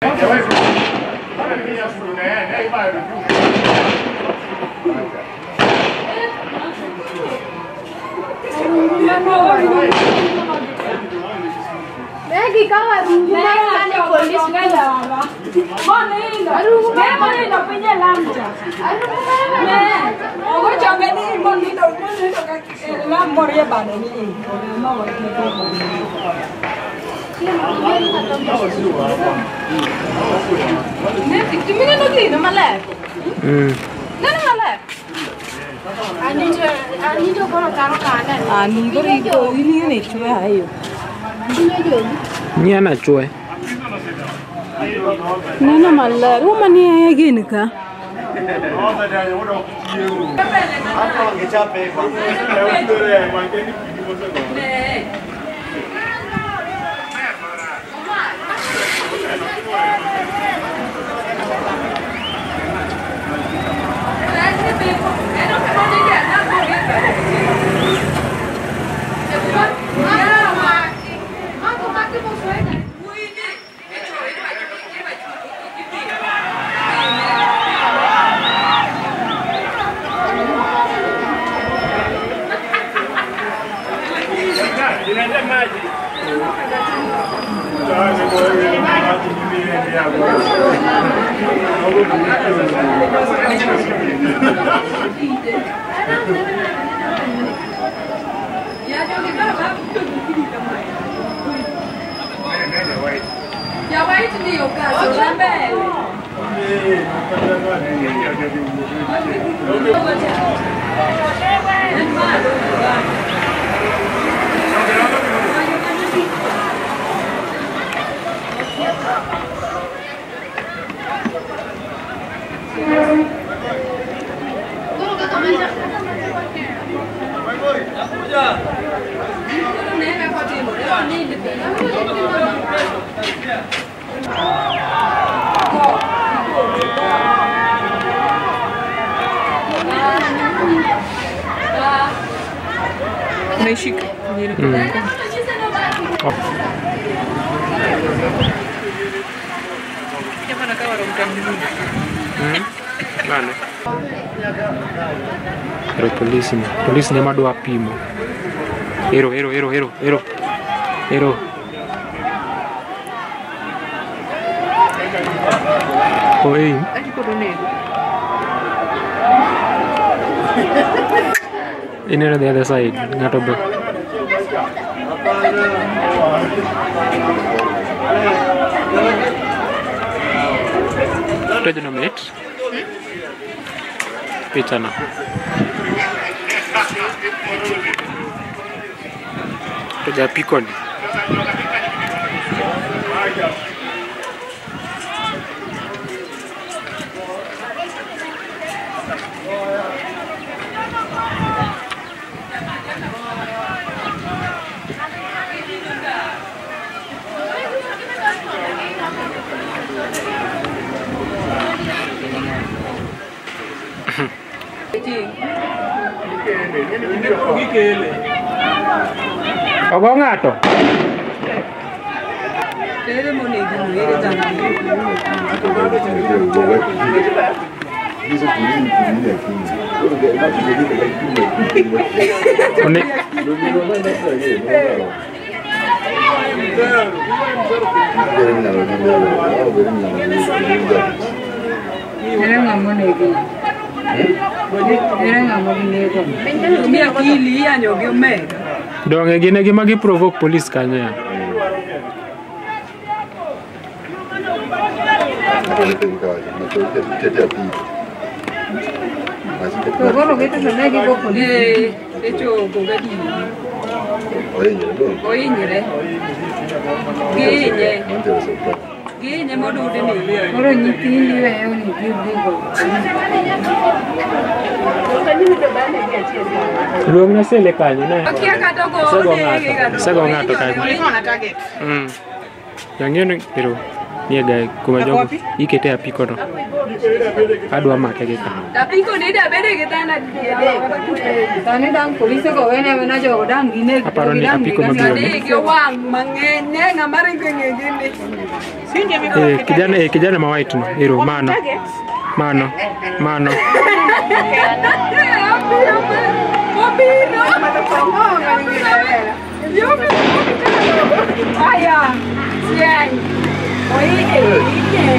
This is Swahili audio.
Nana malar, woman here again ka. Chic. Pero polisi ne madwa pimo. Ero. Oi. In on the other side, not a book. Mate. Pitana. Kaja pikon. Ogo ngato. Donge gine gima gi provoke police kanya. Luong na sile kanyo na. Sago ngato kanyo. Yang yun pero Nie gai kuma jogo ikete apiko no. Adwa make gi ka. Apiko ni da bede gi tana dia. Tani dang polisi ko wene na jogo dang gine. Aparo ni apiko mabiro. Ni ge wang mangene ngamari ngene gini. Sinje mi kijana ma white no. Hero mano. Mano. Aya, siang. Oi,